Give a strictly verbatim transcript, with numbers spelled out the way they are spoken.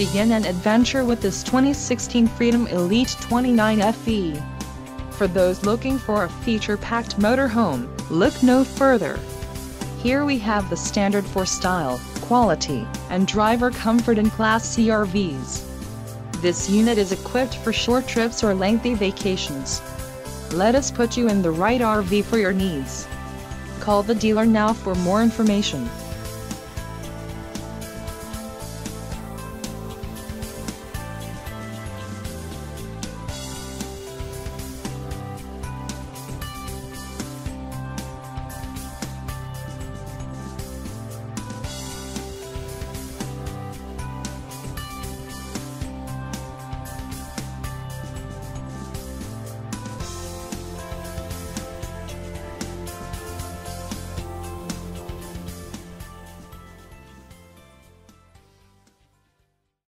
Begin an adventure with this twenty sixteen Freedom Elite twenty-nine F E. For those looking for a feature-packed motorhome, look no further. Here we have the standard for style, quality, and driver comfort in Class C R Vs. This unit is equipped for short trips or lengthy vacations. Let us put you in the right R V for your needs. Call the dealer now for more information.